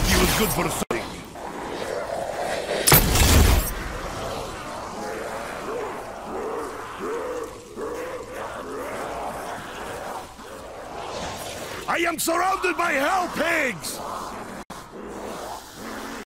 he was good for something. I am surrounded by hell pigs!